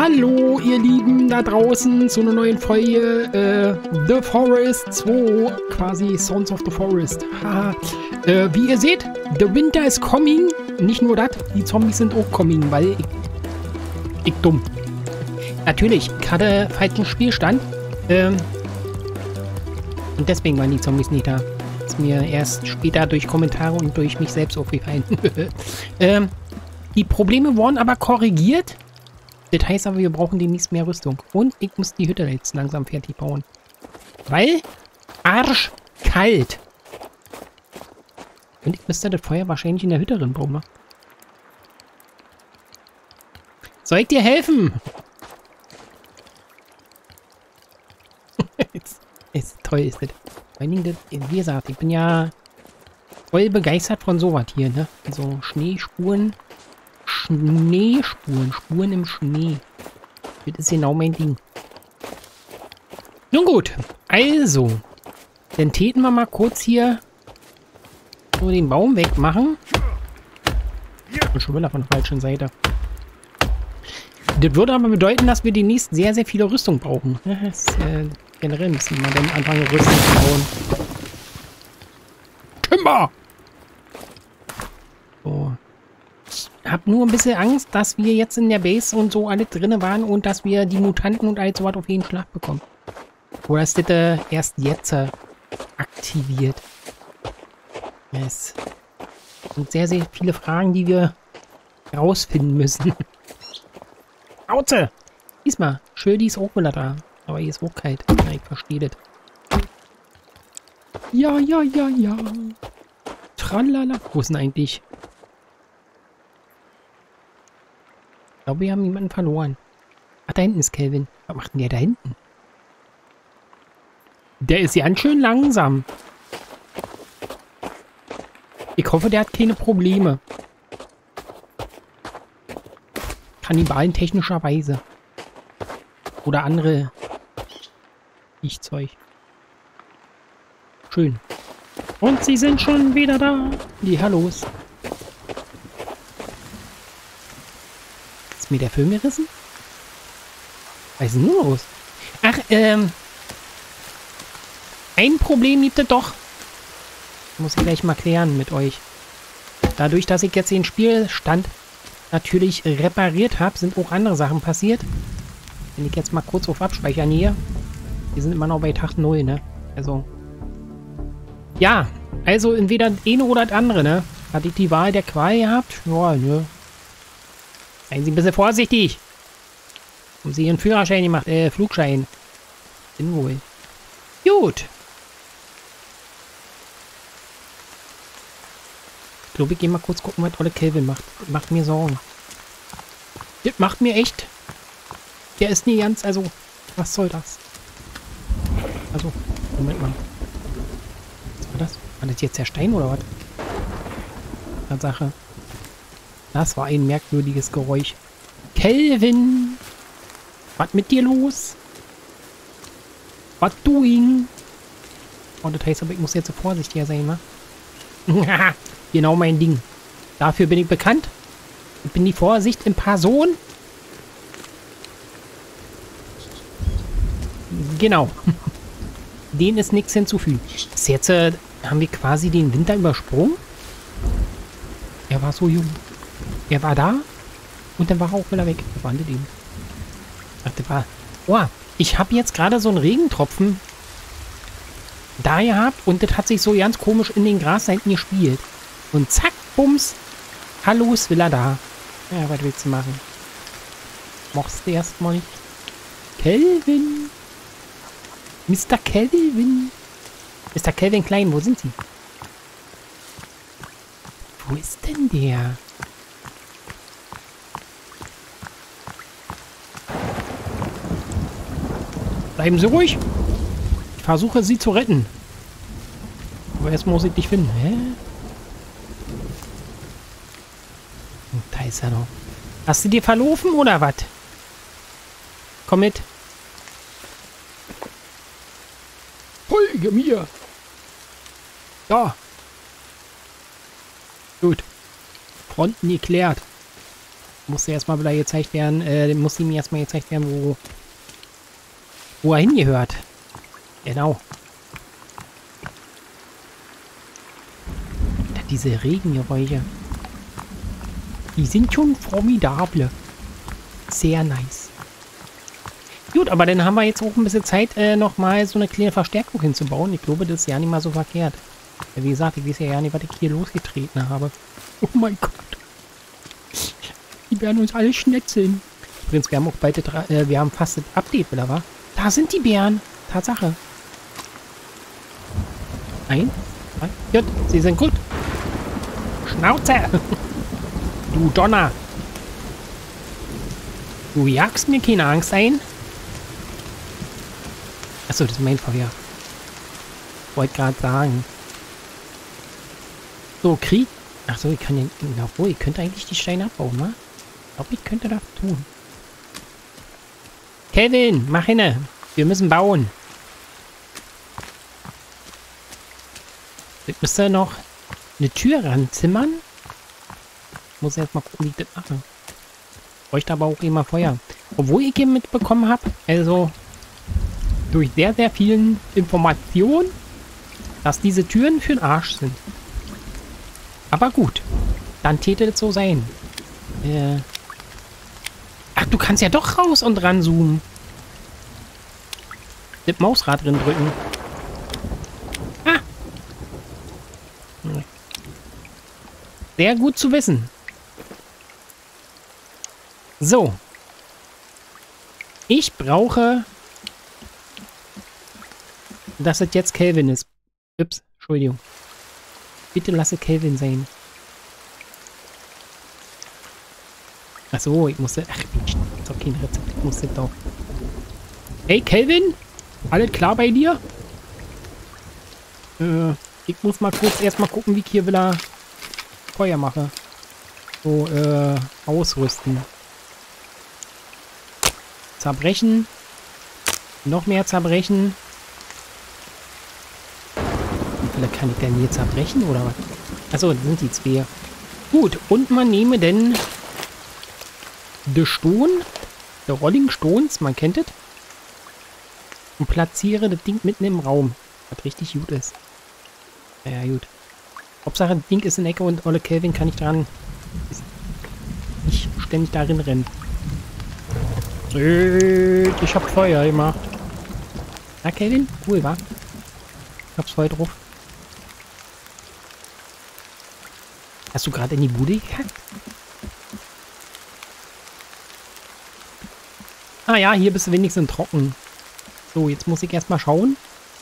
Hallo ihr Lieben da draußen zu einer neuen Folge The Forest 2, quasi Sons of the Forest. Haha. Wie ihr seht, the winter is coming. Nicht nur das, die Zombies sind auch coming, weil ich dumm. Natürlich, ich hatte falschen Spielstand. Und deswegen waren die Zombies nicht da. Ist mir erst später durch Kommentare und durch mich selbst aufgefallen. Die Probleme wurden aber korrigiert. Das heißt aber, wir brauchen demnächst mehr Rüstung. Und ich muss die Hütte jetzt langsam fertig bauen. Weil arschkalt. Und ich müsste das Feuer wahrscheinlich in der Hütte drin bauen. Soll ich dir helfen? Ist toll, ist das. Vor allen Dingen, wie gesagt, ich bin ja voll begeistert von sowas hier, ne? Also Schneespuren. Spuren im Schnee. Das ist genau mein Ding. Nun gut, also. Dann täten wir mal kurz hier so den Baum wegmachen. Ich bin schon wieder von der falschen Seite. Das würde aber bedeuten, dass wir demnächst sehr, sehr viele Rüstung brauchen. Das ist, generell müssen wir dann anfangen, Rüstung zu bauen. Timber! So. Ich habe nur ein bisschen Angst, dass wir jetzt in der Base und so alle drinne waren und dass wir die Mutanten und all sowas auf jeden Schlag bekommen. Oder ist das erst jetzt aktiviert? Es sind sehr, sehr viele Fragen, die wir herausfinden müssen. Auze! Diesmal, Schödi ist auch wieder da. Aber hier ist auch kalt. Ja, ich verstehe das. Ja. Tralala. Wo ist denn eigentlich? Ich glaube, wir haben jemanden verloren. Ach, da hinten ist Kelvin. Was macht denn der da hinten? Der ist ganz schön langsam. Ich hoffe, der hat keine Probleme. Kannibalen technischerweise. Oder andere Viechzeug. Schön. Und sie sind schon wieder da. Die Hallos. Ist mir der Film gerissen? Was ist denn nur los? Ach, ein Problem gibt es doch. Muss ich gleich mal klären mit euch. Dadurch, dass ich jetzt den Spielstand natürlich repariert habe, sind auch andere Sachen passiert. Wenn ich jetzt mal kurz auf Abspeichern hier. Wir sind immer noch bei Tag 0, ne? Also. Ja, also entweder das eine oder das andere, ne? Hatte ich die Wahl der Qual gehabt? Ja, ne? Seien Sie ein bisschen vorsichtig. Haben Sie Ihren Führerschein gemacht? Flugschein. Bin wohl. Gut. Ich glaube, ich gehe mal kurz gucken, was tolle Kelvin macht. Das macht mir Sorgen. Das macht mir echt. Der ist nie ganz, also, was soll das? Also, Moment mal. Was war das? War das jetzt der Stein oder was? Tatsache. Das war ein merkwürdiges Geräusch. Kelvin! Was mit dir los? What doing? Oh, das heißt aber, ich muss jetzt so vorsichtiger sein, ne? Genau mein Ding. Dafür bin ich bekannt. Ich bin die Vorsicht in Person. Genau. Denen ist nichts hinzufügen. Bis jetzt haben wir quasi den Winter übersprungen. Er war so jung. Er war da und dann war er auch wieder weg. Was war denn dem? Ach, das war... Oh, ich habe jetzt gerade so einen Regentropfen da gehabt und das hat sich so ganz komisch in den Gras da hinten gespielt. Und zack, bums. Hallo, ist wieder da. Ja, was willst du machen? Mochst du erstmal nicht? Kelvin. Mr. Kelvin. Mr. Kelvin Klein, wo sind Sie? Wo ist denn der? Bleiben Sie ruhig. Ich versuche, Sie zu retten. Aber erst muss ich dich finden. Hä? Da ist er noch. Hast du dir verlaufen oder was? Komm mit. Folge mir. Ja. Gut. Fronten geklärt. Musste erstmal wieder gezeigt werden, muss ihm erstmal gezeigt werden, wo er hingehört. Genau. Diese Regengeräusche. Die sind schon formidable. Sehr nice. Gut, aber dann haben wir jetzt auch ein bisschen Zeit, nochmal so eine kleine Verstärkung hinzubauen. Ich glaube, das ist ja nicht mal so verkehrt. Ja, wie gesagt, ich weiß ja nicht, was ich hier losgetreten habe. Oh mein Gott. Die werden uns alle schnetzeln. Übrigens, wir haben auch bald, wir haben fast das Update, oder was? Da sind die Bären. Tatsache. Ein, zwei, gut, sie sind gut. Schnauze! Du Donner! Du jagst mir keine Angst ein? Achso, das ist mein Feuer. Wollte gerade sagen. So, Krieg. Achso, ich kann den. Obwohl, ich könnte eigentlich die Steine abbauen, wa? Ich glaube, ich könnte das tun. Kevin, mach hinne. Wir müssen bauen. Ich müsste noch eine Tür ranzimmern. Muss erst mal gucken, wie ich das mache. Bräuchte aber auch immer Feuer. Obwohl ich hier mitbekommen habe, also durch sehr, sehr vielen Informationen, dass diese Türen für den Arsch sind. Aber gut, dann täte das so sein. Ach, du kannst ja doch raus und ranzoomen. Das Mausrad drin drücken. Ah! Sehr gut zu wissen. So. Ich brauche, dass es jetzt Kelvin ist. Ups, Entschuldigung. Bitte lasse Kelvin sein. Achso, ich musste... Ach, das ist doch kein Rezept. Ich musste doch... Hey, Kelvin? Alles klar bei dir? Ich muss mal kurz erstmal gucken, wie ich hier wieder Feuer mache. So, ausrüsten. Zerbrechen. Noch mehr zerbrechen. Wie viele kann ich denn hier zerbrechen, oder was? Achso, das sind die zwei. Gut, und man nehme denn den Ston, der Rolling Stones, man kennt es, und platziere das Ding mitten im Raum, was richtig gut ist. Ja, gut. Hauptsache, das Ding ist in der Ecke und Olle Kelvin kann ich dran nicht ständig darin rennen. Ich hab Feuer gemacht. Na, Kelvin? Cool, wa? Ich hab's Feuer drauf. Hast du gerade in die Bude gekackt? Ah ja, hier bist du wenigstens trocken. So, jetzt muss ich erstmal schauen.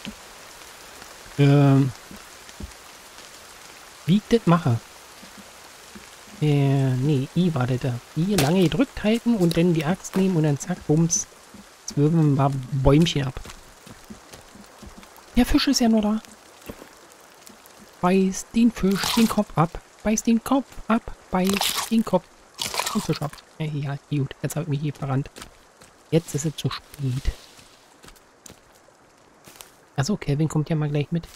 Wie ich das mache. Nee, I war das da. I lange gedrückt halten und dann die Axt nehmen und dann zack, bums. Jetzt würgen wir ein paar Bäumchen ab. Der Fisch ist ja nur da. Beiß den Fisch den Kopf ab. Beiß den Kopf ab. Beiß den Kopf. Und Fisch ab. Ja, gut. Jetzt habe ich mich hier verrannt. Jetzt ist es zu spät. Achso, Kelvin kommt ja mal gleich mit.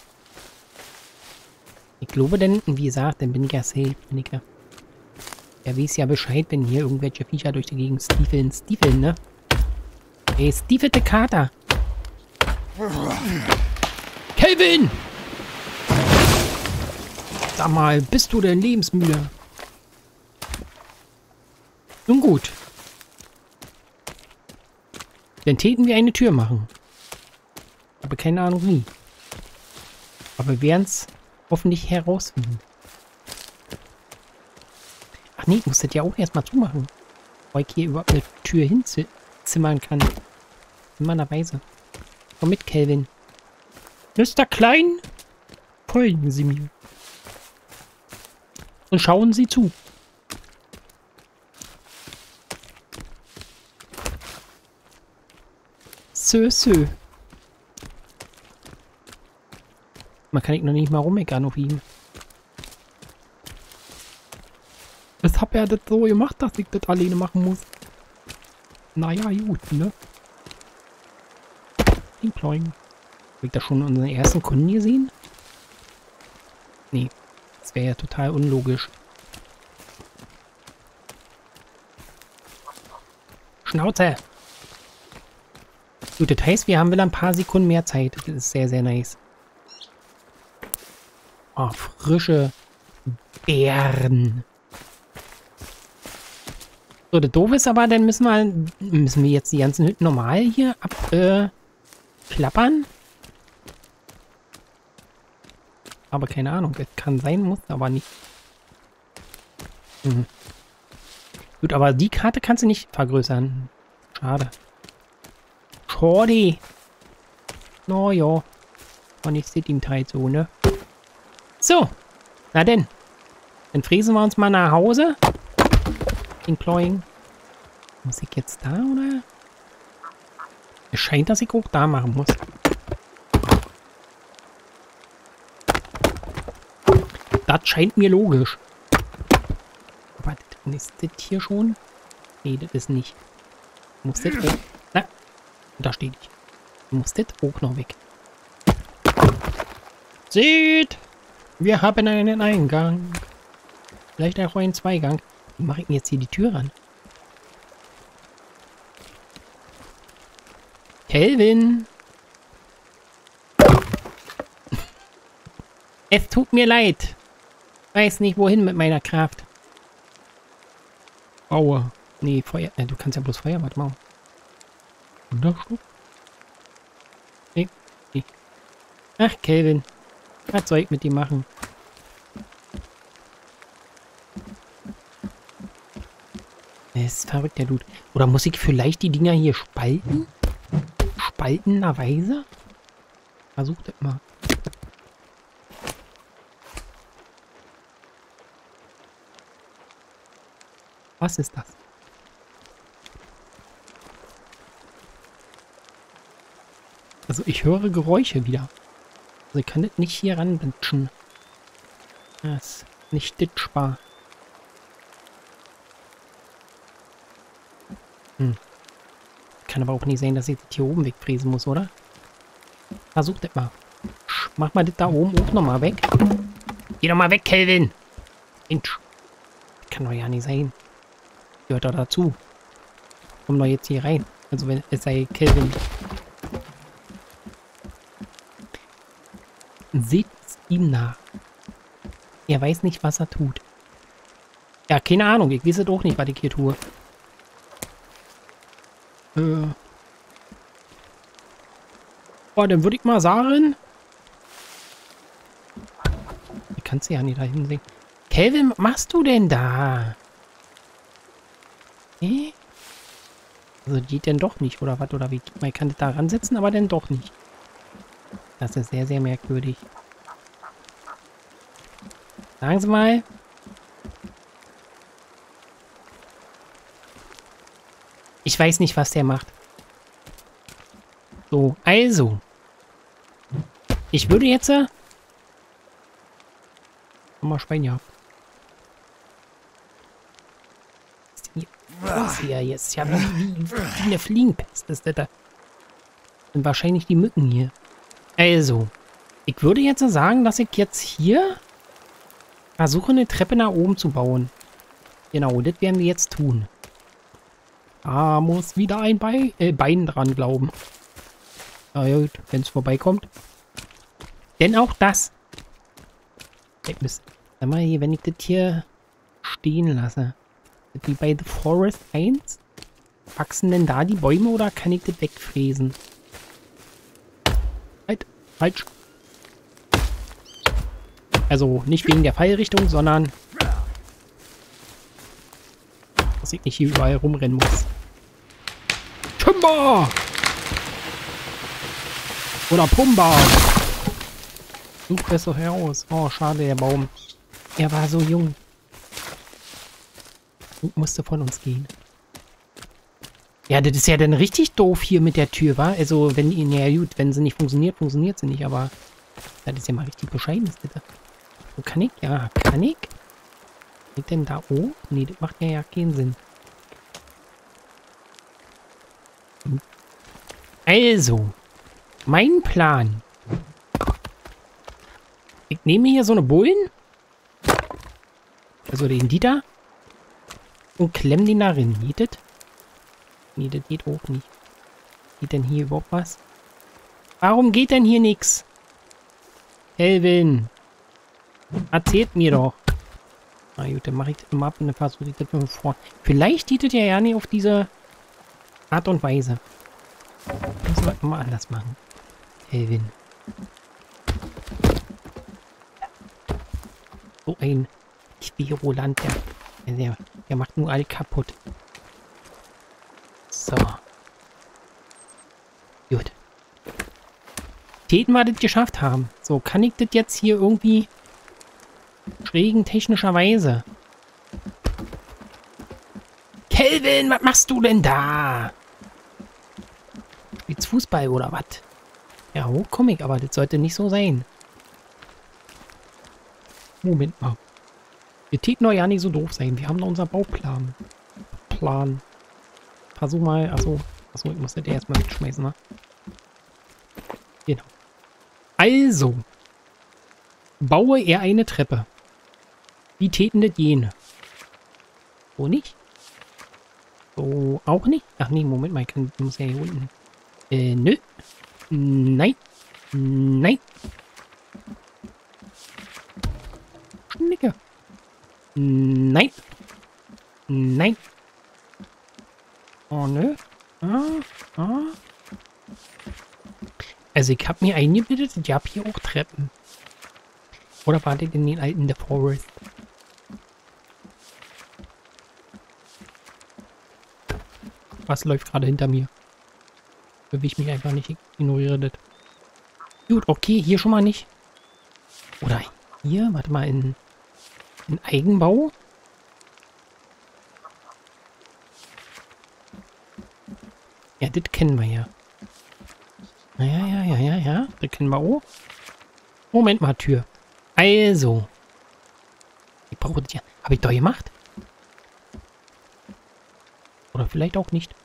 Ich glaube denn, wie gesagt, dann bin ich ja safe. Bin ich ja. Er weiß ja Bescheid, wenn hier irgendwelche Viecher durch die Gegend stiefeln. Stiefeln, ne? Ey, stiefelte Kater. Kelvin! Sag mal, bist du denn lebensmüde? Nun gut. Dann täten wir eine Tür machen. Aber keine Ahnung wie. Aber wir werden es hoffentlich herausfinden. Ach nee, ich muss das ja auch erstmal zumachen. Weil ich hier überhaupt eine Tür hinzimmern kann. In meiner Weise. Komm mit, Kelvin. Mr. Klein, folgen Sie mir. Und schauen Sie zu. Sö. Man kann ich noch nicht mal rummeckern auf ihn. Was hab er das so gemacht, dass ich das alleine machen muss? Naja, gut, ne? Ploing. Habe ich da schon unseren ersten Kunden gesehen? Nee. Das wäre ja total unlogisch. Schnauze. Gut, das heißt, wir haben wieder ein paar Sekunden mehr Zeit. Das ist sehr, sehr nice. Oh, frische Beeren. So, das Doofe ist aber, dann müssen wir jetzt die ganzen Hütten normal hier abklappern. Aber keine Ahnung, das kann sein, muss aber nicht. Mhm. Gut, aber die Karte kannst du nicht vergrößern. Schade. Schade. Naja. Und ich sehe ihm halt so, ne? So. Na denn. Dann fräsen wir uns mal nach Hause. Kloing. Muss ich jetzt da, oder? Es scheint, dass ich auch da machen muss. Das scheint mir logisch. Aber ist das hier schon? Nee, das ist nicht. Muss das auch... Na, da steht ich. Muss das auch noch weg. Seht! Wir haben einen Eingang. Vielleicht auch einen Zweigang. Wie mache ich denn jetzt hier die Tür ran? Kelvin! Es tut mir leid. Weiß nicht, wohin mit meiner Kraft. Aua. Nee, Feuer. Du kannst ja bloß Feuer. Warte mal. Unterschub? Nee. Ach, Kelvin. Was soll ich mit dir machen? Das ist verrückt, der Dude. Oder muss ich vielleicht die Dinger hier spalten? Spaltenderweise? Versuch das mal. Was ist das? Also ich höre Geräusche wieder. Also ich kann das nicht hier ranbitschen. Das ist nicht ditchbar. Kann aber auch nicht sein, dass ich das hier oben wegfräsen muss, oder? Versuch das mal. Mach mal das da oben auch nochmal weg. Geh doch mal weg, Kelvin! Mensch. Das kann doch ja nicht sein. Gehört doch dazu. Komm doch jetzt hier rein. Also wenn es sei Kelvin. Seht es ihm nach. Er weiß nicht, was er tut. Ja, keine Ahnung. Ich weiß es auch nicht, was ich hier tue. Oh, dann würde ich mal sagen. Ich kann es ja nicht da hinsehen. Kelvin, was machst du denn da? Also geht denn doch nicht, oder was? Oder wie? Man kann das da ransetzen, aber dann doch nicht. Das ist sehr, sehr merkwürdig. Sagen Sie mal. Ich weiß nicht, was der macht. So, also. Ich würde jetzt... mal Schweinjagd. Was hier jetzt? Ja, wie eine Fliegenpest ist das da. Sind wahrscheinlich die Mücken hier. Also. Ich würde jetzt sagen, dass ich jetzt hier versuche, eine Treppe nach oben zu bauen. Genau, das werden wir jetzt tun. Ah, muss wieder ein Bein dran glauben. Na ja, gut, wenn es vorbeikommt. Denn auch das. Sag mal hier, wenn ich das hier stehen lasse. Wie bei The Forest 1. Wachsen denn da die Bäume oder kann ich das wegfräsen? Halt, falsch. Also nicht wegen der Pfeilrichtung, sondern dass ich nicht hier überall rumrennen muss. Timber! Oder Pumba! Such besser heraus. Oh, schade, der Baum. Er war so jung. Und musste von uns gehen. Ja, das ist ja dann richtig doof hier mit der Tür, wa? Also, wenn die, ja gut, wenn sie nicht funktioniert, funktioniert sie nicht, aber das ist ja mal richtig bescheiden, bitte. So, kann ich? Ja, kann ich? Liegt denn da oben? Nee, das macht ja keinen Sinn. Also, mein Plan. Ich nehme hier so eine Bullen. Also den Dieter. Und klemme den da rein. Nietet. Nee, das geht auch nicht. Geht denn hier überhaupt was? Warum geht denn hier nichts? Kelvin. Erzählt mir doch. Na gut, dann mache ich das mal ab und dann versuche ich das mal vor. Vielleicht geht das ja nicht auf diese Art und Weise. Das sollten wir mal anders machen. Kelvin. So ein Querulant, der macht nur alle kaputt. So. Gut. Täten wir das geschafft haben. So, kann ich das jetzt hier irgendwie schrägen technischerweise? Kelvin, was machst du denn da? Spielst Fußball oder was? Ja, hochkomme ich, aber das sollte nicht so sein. Moment mal. Wir täten doch ja nicht so doof sein. Wir haben noch unseren Bauplan. Versuch mal. Achso, ich muss das erstmal wegschmeißen, ne? Genau. Also. Baue er eine Treppe. Wie täten das jene? So nicht? So auch nicht? Ach nee, Moment mal. Ich muss ja hier unten. Nö. Nein. Nein. Schnicke. Nein. Nein. Oh, nö. Also ich habe mir eingebildet, ich habe hier auch Treppen. Oder wartet in den alten The Forest? Was läuft gerade hinter mir? Bewege ich mich einfach nicht, ignoriere das. Gut, okay, hier schon mal nicht. Oder hier, warte mal, in Eigenbau? Ja, das kennen wir ja. Ja, das kennen wir auch. Moment mal, Tür. Also. Ich brauche das ja. Habe ich doch gemacht? Oder vielleicht auch nicht.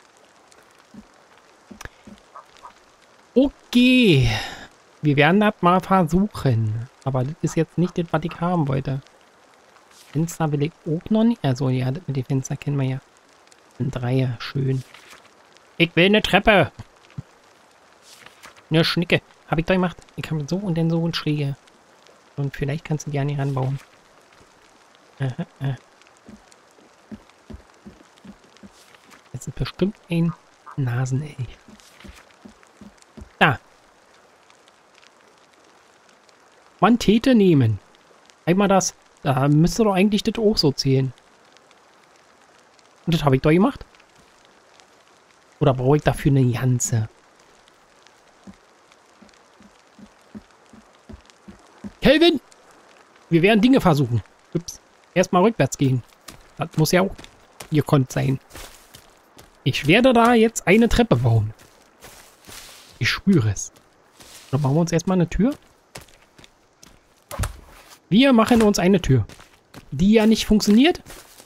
Okay. Wir werden das mal versuchen. Aber das ist jetzt nicht das, was ich haben wollte. Fenster will ich auch noch nicht. Also ja, das mit den Fenstern kennen wir ja. Sind drei. Schön. Ich will eine Treppe. Eine Schnicke. Habe ich doch gemacht. Ich habe so und dann so und schräge. Und vielleicht kannst du die ja nicht ranbauen. Das ist bestimmt ein Nasenelch. Da. Man täte nehmen. Einmal das. Da müsste doch eigentlich das auch so zählen. Und das habe ich doch gemacht. Oder brauche ich dafür eine ganze? Kelvin! Wir werden Dinge versuchen. Ups. Erstmal rückwärts gehen. Das muss ja auch gekonnt sein. Ich werde da jetzt eine Treppe bauen. Ich spüre es. Dann bauen wir uns erstmal eine Tür. Wir machen uns eine Tür. Die ja nicht funktioniert.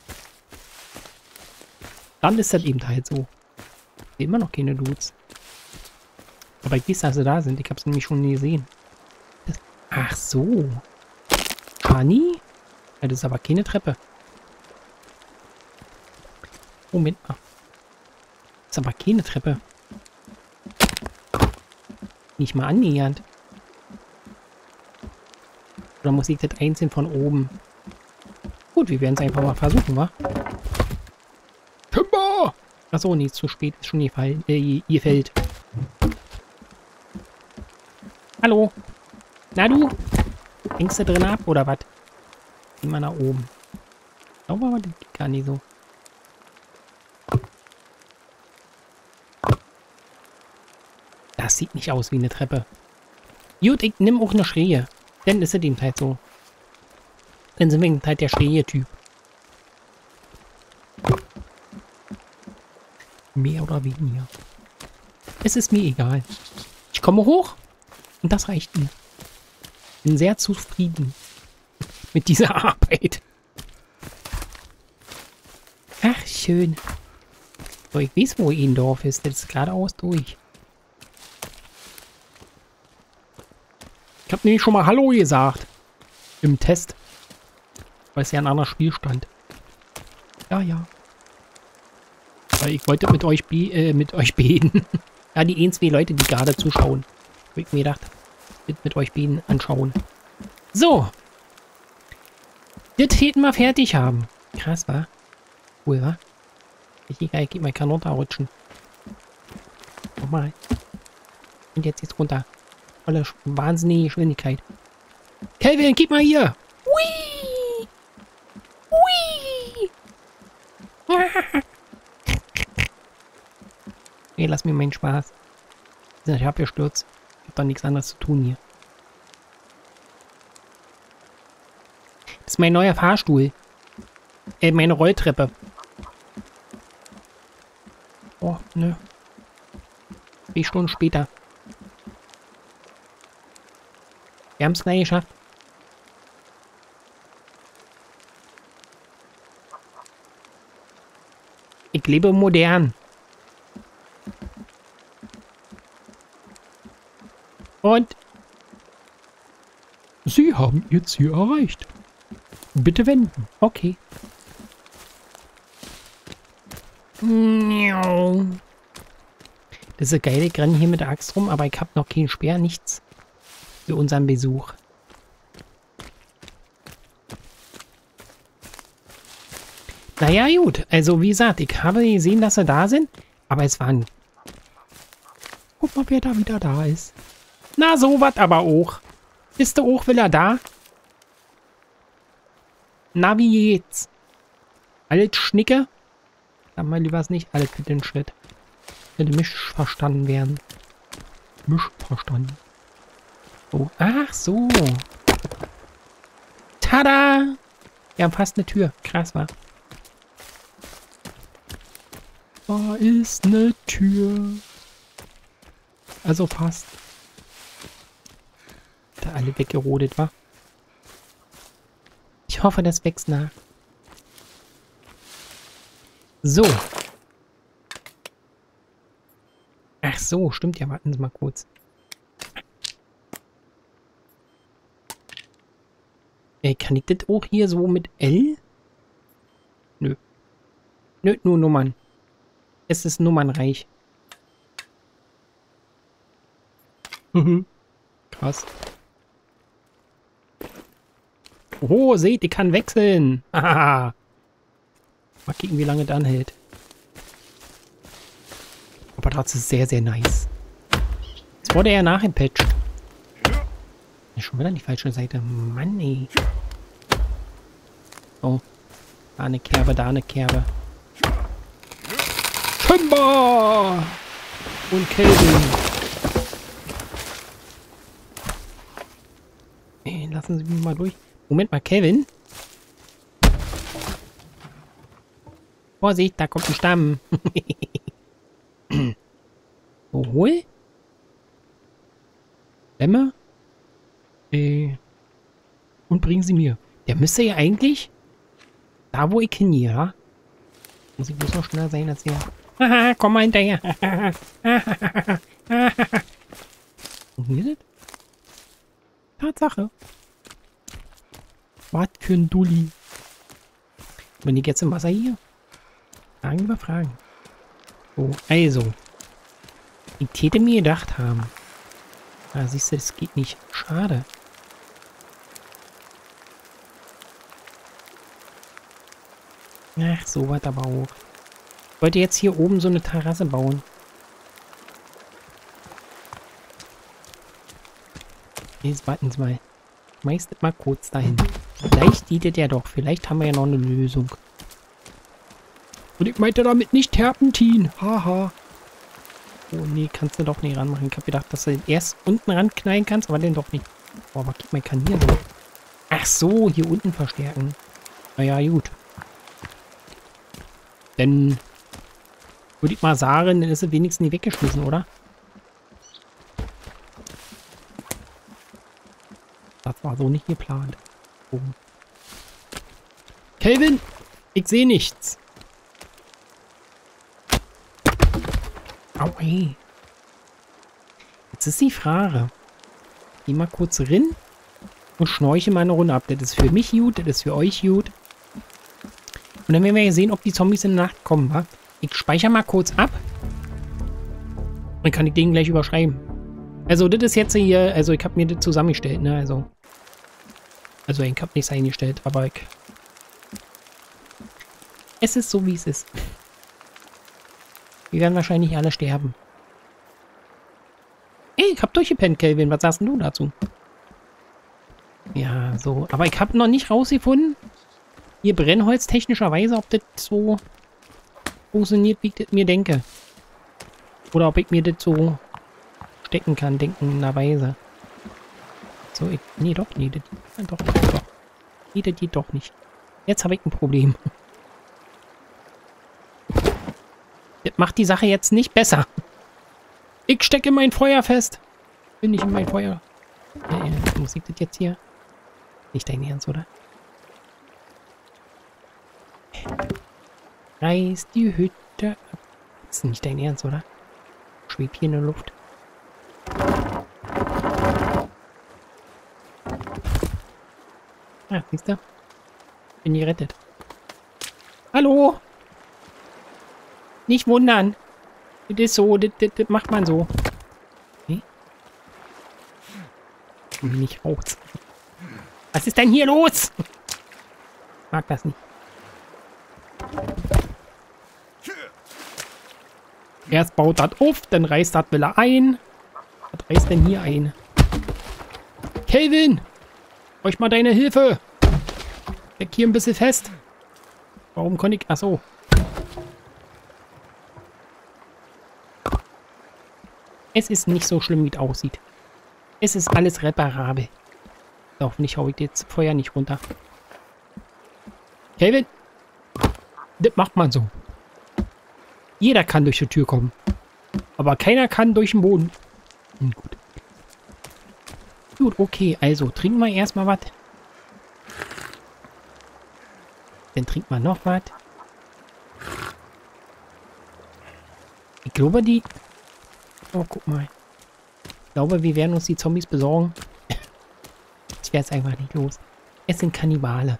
Dann ist das eben halt so. Immer noch keine Dudes. Aber ich weiß, dass sie da sind. Ich habe es nämlich schon nie gesehen. Ach so. Honey? Ja, das ist aber keine Treppe. Moment mal. Das ist aber keine Treppe. Nicht mal annähernd. Oder muss ich das einzeln von oben? Gut, wir werden es einfach mal versuchen, wa? Timber! Achso, nee, zu spät. Ist schon gefallen. Ihr fällt. Hallo? Na du? Hängst du drin ab, oder was? Geh mal nach oben. Ich glaube aber, das geht gar nicht so. Das sieht nicht aus wie eine Treppe. Gut, ich nehme auch eine Schräge. Dann ist es eben halt so. Dann sind wir halt der Schräge-Typ. Mehr oder weniger. Es ist mir egal. Ich komme hoch und das reicht mir. Bin sehr zufrieden mit dieser Arbeit. Ach, schön. So, ich weiß, wo ein Dorf ist. Das ist geradeaus durch. Ich habe nämlich schon mal Hallo gesagt. Im Test. Weil es ja ein anderer Spielstand. Ja, ja. Weil ich wollte mit euch beten. Ja, die 1, 2 Leute, die gerade zuschauen. Hab ich mir gedacht, mit euch beten anschauen. So. Das hätten wir fertig haben. Krass, wa? Cool, wa? Richtig geil, geht mein kann runterrutschen. Nochmal. Und jetzt geht's runter. Volle wahnsinnige Geschwindigkeit. Kelvin, gib mal hier! Hui! Hui! Nee, lass mir meinen Spaß. Ich hab gestürzt. Ich hab doch nichts anderes zu tun hier. Das ist mein neuer Fahrstuhl. Meine Rolltreppe. Oh, ne. 4 Stunden später. Wir haben es gleich geschafft. Ich lebe modern. Und Sie haben Ihr Ziel erreicht. Bitte wenden. Okay. Das ist geil, ich renne hier mit der Axt rum, aber ich habe noch keinen Speer, nichts für unseren Besuch. Naja, gut. Also, wie gesagt, ich habe gesehen, dass sie da sind, aber es waren... Guck mal, wer da wieder da ist. Na, so was aber auch. Ist der auch wieder da? Na, wie geht's? Alles Schnicke? Sag mal lieber nicht alles für den Schritt. Könnte missverstanden werden. Missverstanden. Oh, ach so. Tada! Wir haben fast eine Tür. Krass, wa? Da ist eine Tür. Also fast. Da alle weggerodet, wa? Ich hoffe, das wächst nach. So. Ach so, stimmt ja. Warten Sie mal kurz. Kann ich das auch hier so mit L? Nö. Nö, nur Nummern. Es ist nummernreich. Krass. Oh, seht, ich kann wechseln. Haha. Mal gucken, wie lange das anhält. Aber das ist sehr, sehr nice. Jetzt wurde er nachgepatcht. Schon wieder an die falsche Seite. Mann, ey. Oh. Da eine Kerbe, da eine Kerbe. Timber! Und Kelvin. Ey, lassen Sie mich mal durch. Moment mal, Kelvin. Vorsicht, da kommt ein Stamm. So, hol. Lämme. Und bringen sie mir. Der müsste ja eigentlich da, wo ich hin hier, ja? Muss ich bloß noch schneller sein als er. Haha, komm mal hinterher. Funktioniert das? Tatsache. Was für ein Dulli. Bin ich jetzt im Wasser hier? Fragen über Fragen. So, also. Ich täte mir gedacht haben. Ah, siehst du, das geht nicht. Schade. Ach, so was aber auch. Ich wollte jetzt hier oben so eine Terrasse bauen. Jetzt warten Sie mal. Schmeißt das mal kurz dahin. Vielleicht dient ja doch. Vielleicht haben wir ja noch eine Lösung. Und ich meinte damit nicht Terpentin. Haha. Oh nee, kannst du doch nicht ranmachen. Ich habe gedacht, dass du den erst unten ranknallen kannst, aber den doch nicht. Oh, aber guck mal, ich kann hier so. Ach so, hier unten verstärken. Naja, gut. Dann würde ich mal sagen, dann ist er wenigstens nicht weggeschmissen, oder? Das war so nicht geplant. Oh. Kelvin, ich sehe nichts. Au, ey. Jetzt ist die Frage. Geh mal kurz rein und schnorche mal eine Runde ab. Das ist für mich gut, das ist für euch gut. Und dann werden wir ja sehen, ob die Zombies in der Nacht kommen, wa? Ich speichere mal kurz ab. Dann kann ich den gleich überschreiben. Also, das ist jetzt hier, also ich habe mir das zusammengestellt, ne, also ich habe nichts eingestellt, aber es ist so, wie es ist. Wir werden wahrscheinlich alle sterben. Ey, ich hab durchgepennt, Kelvin. Was sagst du dazu? Ja, so. Aber ich habe noch nicht rausgefunden, hier Brennholz technischerweise, ob das so funktioniert, wie ich das mir denke. Oder ob ich mir das so stecken kann, denkenderweise. So, nee, doch, nee, das doch. Nee, das geht doch nicht. Jetzt habe ich ein Problem. Das macht die Sache jetzt nicht besser. Ich stecke mein Feuer fest. Bin ich in mein Feuer. Muss ich das jetzt hier? Nicht dein Ernst, oder? Reiß die Hütte ab. Ist nicht dein Ernst, oder? Schweb hier in der Luft. Ah, siehst du? Bin gerettet. Hallo? Nicht wundern. Das ist so, das macht man so. Okay. Nicht raus. Was ist denn hier los? Mag das nicht. Erst baut das auf, dann reißt das will er ein. Was reißt denn hier ein? Kelvin! Brauch ich mal deine Hilfe! Steck hier ein bisschen fest. Warum konnte ich... Achso. Es ist nicht so schlimm, wie es aussieht. Es ist alles reparabel. So, hoffentlich hau ich jetzt Feuer nicht runter. Kelvin! Das macht man so. Jeder kann durch die Tür kommen. Aber keiner kann durch den Boden. Gut. Gut, okay. Also, trinken wir erstmal was. Dann trinken wir noch was. Ich glaube, die... Oh, guck mal. Ich glaube, wir werden uns die Zombies besorgen. Ich werde es einfach nicht los. Es sind Kannibale.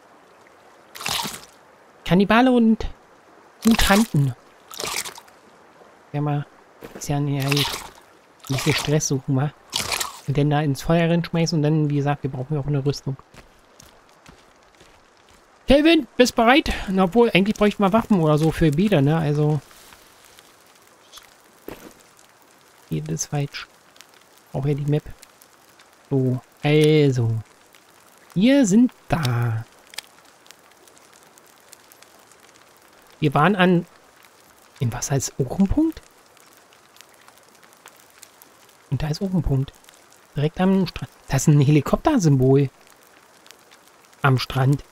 Kannibale und Mutanten. Ja, mal. Ist ja ein bisschen Stress suchen, mal. Und dann da ins Feuer reinschmeißen und dann, wie gesagt, wir brauchen ja auch eine Rüstung. Kelvin, bist bereit? Na, obwohl, eigentlich bräuchten wir Waffen oder so für Bäder, ne? Also. Hier, das ist falsch. Auch hier die Map. So, also. Wir sind da. Wir waren an... In was heißt auch ein Punkt? Und da ist auch ein Punkt. Direkt am Strand. Das ist ein Helikoptersymbol. Am Strand.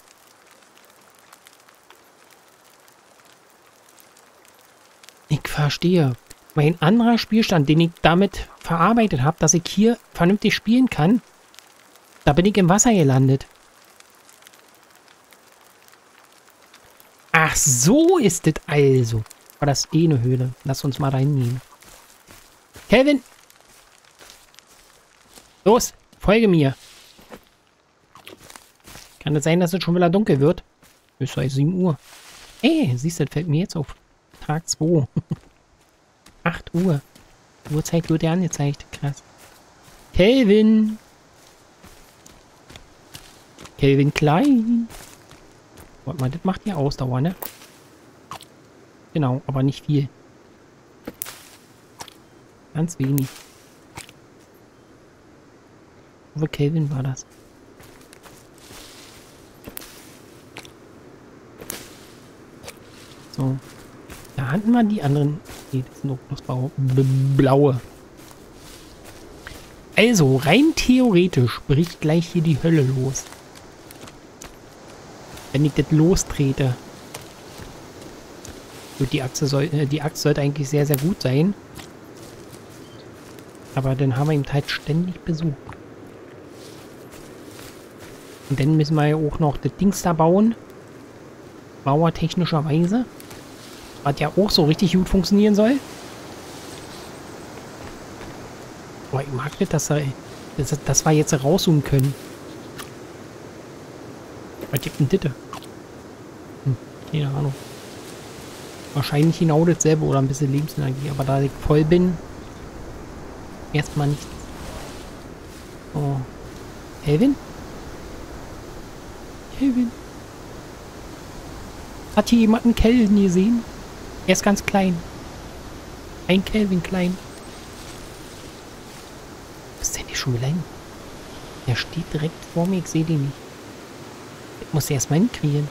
Ich verstehe. Mein anderer Spielstand, den ich damit verarbeitet habe, dass ich hier vernünftig spielen kann, da bin ich im Wasser gelandet. Ach, so ist es also. War das eh eine Höhle? Lass uns mal da hingehen. Kelvin! Los, folge mir. Kann es sein, dass es schon wieder dunkel wird? Ist ja 7 Uhr. Ey, siehst du, das fällt mir jetzt auf. Tag 2. 8 Uhr. Die Uhrzeit wird ja angezeigt. Krass. Kelvin! Kelvin Klein! Warte mal, das macht ja Ausdauer, ne? Genau, aber nicht viel. Ganz wenig. Aber Kelvin war das. So. Da hatten wir die anderen. Nee, das sind doch bloß blaue. Also, rein theoretisch bricht gleich hier die Hölle los. Wenn ich das lostrete. Gut, die Axt sollte eigentlich sehr, sehr gut sein. Aber dann haben wir ihn halt ständig Besuch. Und dann müssen wir ja auch noch das Dings da bauen. Mauertechnischerweise. Was ja auch so richtig gut funktionieren soll. Boah, ich mag nicht, dass wir jetzt rauszoomen können. Was gibt denn Ditte? Keine Ahnung. Wahrscheinlich genau dasselbe oder ein bisschen Lebensenergie. Aber da ich voll bin, erstmal nichts. Oh. Kelvin? Kelvin? Hat hier jemand einen Kelvin gesehen? Er ist ganz klein. Ein Kelvin klein. Was ist denn hier schon wieder hin? Der steht direkt vor mir, ich sehe den nicht. Ich muss erstmal hinkriegen.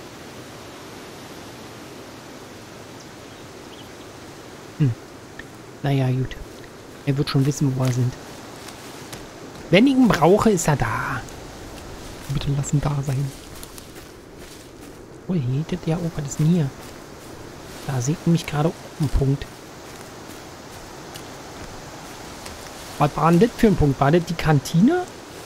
Naja, gut. Er wird schon wissen, wo wir sind. Wenn ich ihn brauche, ist er da. Bitte lass ihn da sein. Oh, hier geht ja auch. Was ist denn hier? Da sieht nämlich gerade ein Punkt. Was war denn das für ein Punkt? War das die Kantine?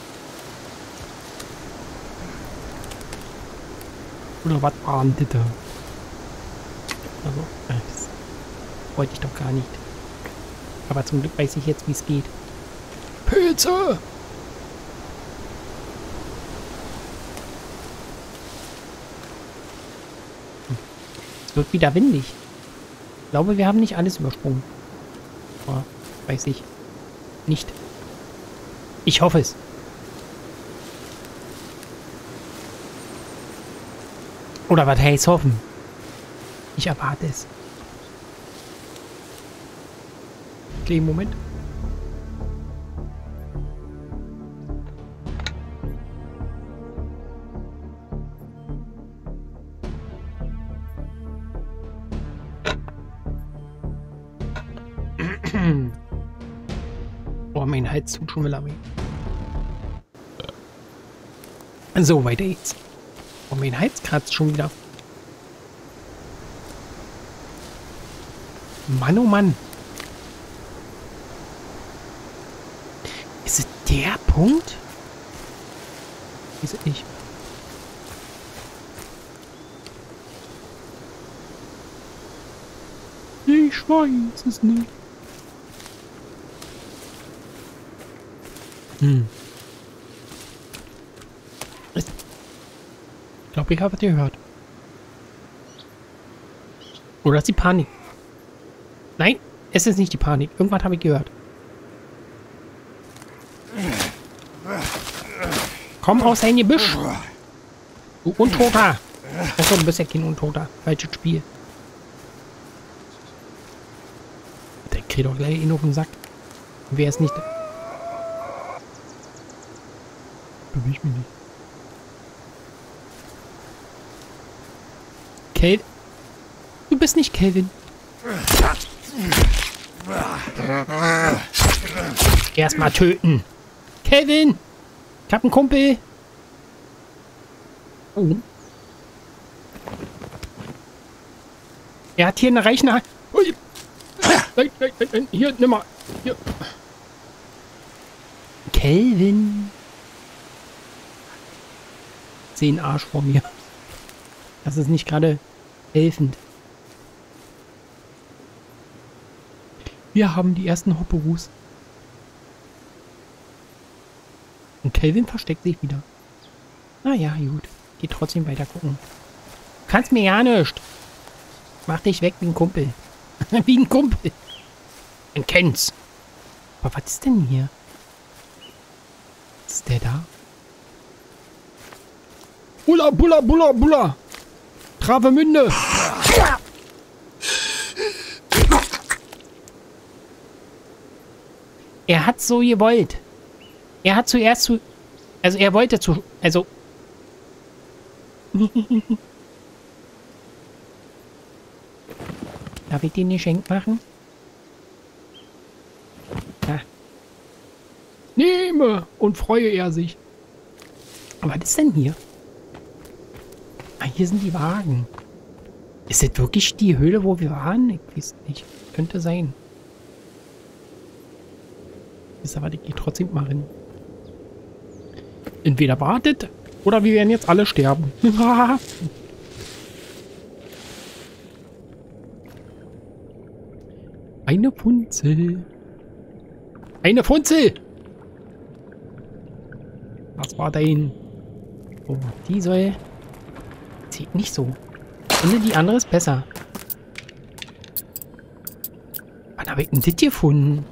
Oder was war denn das da? Also, das wollte ich doch gar nicht. Aber zum Glück weiß ich jetzt, wie es geht. Pilze! Es wird wieder windig. Ich glaube, wir haben nicht alles übersprungen. Aber weiß ich nicht. Ich hoffe es. Oder was heißt hoffen? Ich erwarte es. Okay, Moment. Oh, mein Hals tut schon wieder weh. So, weiter geht's. Oh, mein Hals kratzt schon wieder. Mann, oh Mann. Ist es der Punkt? Ist es nicht. Ich weiß es nicht. Ich glaube, ich habe es gehört. Oder ist die Panik? Nein, es ist nicht die Panik. Irgendwas habe ich gehört. Komm aus dein Gebüsch. Du Untoter. Achso, du bist ja kein Untoter. Falsches Spiel. Der kriegt doch gleich ihn auf den Sack. Wer ist nicht... Beweg mich nicht. Kelvin? Du bist nicht Kelvin. Erstmal töten. Kelvin! Ich hab einen Kumpel. Oh. Er hat hier eine reichende... Ui. Nein, nein, nein, nein. Hier, nimm mal. Hier. Kelvin. Ich sehe einen Arsch vor mir. Das ist nicht gerade helfend. Wir haben die ersten Hopperus. Und Kelvin versteckt sich wieder. Naja, gut. Geht trotzdem weiter gucken. Du kannst mir ja nicht. Mach dich weg wie ein Kumpel. Wie ein Kumpel. Man kennt's. Aber was ist denn hier? Ist der da? Bulla, bulla, bulla, bulla. Travemünde. Er hat so gewollt. Er hat zuerst zu... Also er wollte zu... Also... Darf ich den Geschenk machen? Ja. Nehme und freue er sich. Aber was ist denn hier? Ah, hier sind die Wagen. Ist das wirklich die Höhle, wo wir waren? Ich weiß nicht. Könnte sein. Ist aber, ich gehe trotzdem mal hin. Entweder wartet, oder wir werden jetzt alle sterben. Eine Funzel. Eine Funzel! Was war dein... Oh, die soll... Zieht nicht so. Ich finde, die andere ist besser. Wann habe ich denn das gefunden?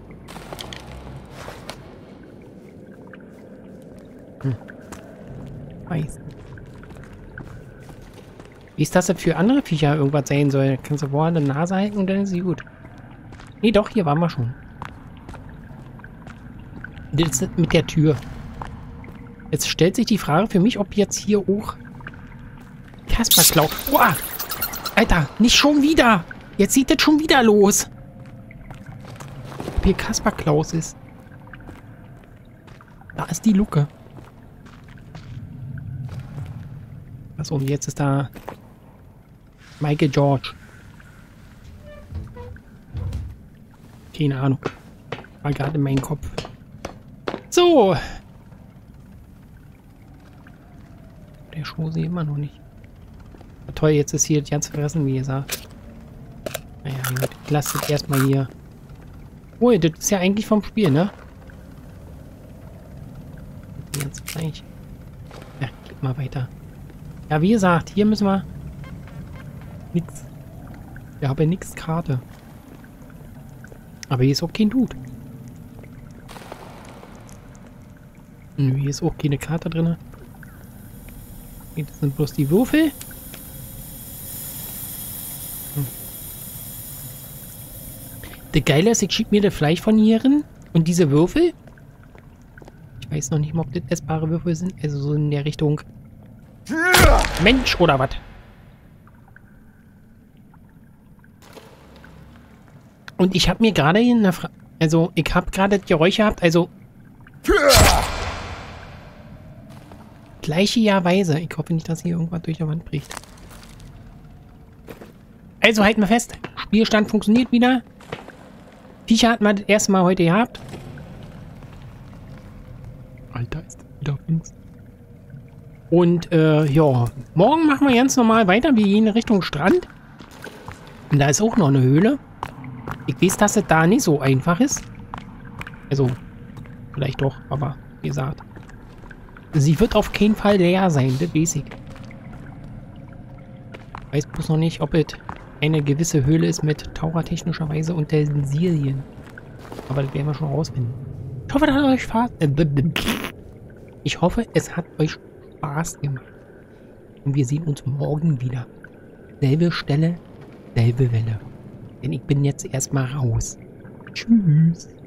Weiß. Wie ist das denn für andere Viecher irgendwas sein soll? Kannst du vorher eine Nase halten und dann ist sie gut. Nee, doch, hier waren wir schon. Das ist mit der Tür. Jetzt stellt sich die Frage für mich, ob jetzt hier auch Kasperklau... Uah! Alter, nicht schon wieder! Jetzt sieht das schon wieder los! Ob hier Kasperklaus ist. Da ist die Luke. Achso, jetzt ist da Michael George. Keine Ahnung. War gerade in meinem Kopf. So. Der Schuh sehe ich immer noch nicht. Toll, jetzt ist hier das ganze Fressen, wie gesagt. Naja, gut, ich lasse das erstmal hier. Oh, das ist ja eigentlich vom Spiel, ne? Jetzt gleich. Ja, geht mal weiter. Ja, wie gesagt, hier müssen wir nix. Wir haben nix Karte. Aber hier ist auch kein Dude. Nö, hier ist auch keine Karte drin. Das sind bloß die Würfel. Das Geile ist, ich schiebe mir das Fleisch von hier hin und diese Würfel. Ich weiß noch nicht mal, ob das essbare Würfel sind. Also so in der Richtung Mensch oder was. Und ich habe mir gerade in der also ich habe gerade das Geräusch gehabt, also gleiche Jahrweise. Ich hoffe nicht, dass hier irgendwas durch die Wand bricht. Also halten wir fest. Spielstand funktioniert wieder. Viecher hat man das erste Mal heute gehabt. Alter, ist das wieder links. Und, ja. Morgen machen wir ganz normal weiter. Wir gehen in Richtung Strand. Und da ist auch noch eine Höhle. Ich weiß, dass es da nicht so einfach ist. Also, vielleicht doch, aber wie gesagt. Sie wird auf keinen Fall leer sein, das weiß ich. Ich weiß bloß noch nicht, ob es eine gewisse Höhle ist mit tauchertechnischerweise Utensilien. Aber das werden wir schon rausfinden. Ich hoffe, das hat euch Spaß. Ich hoffe, es hat euch Spaß gemacht. Und wir sehen uns morgen wieder. Selbe Stelle, selbe Welle. Denn ich bin jetzt erstmal raus. Tschüss.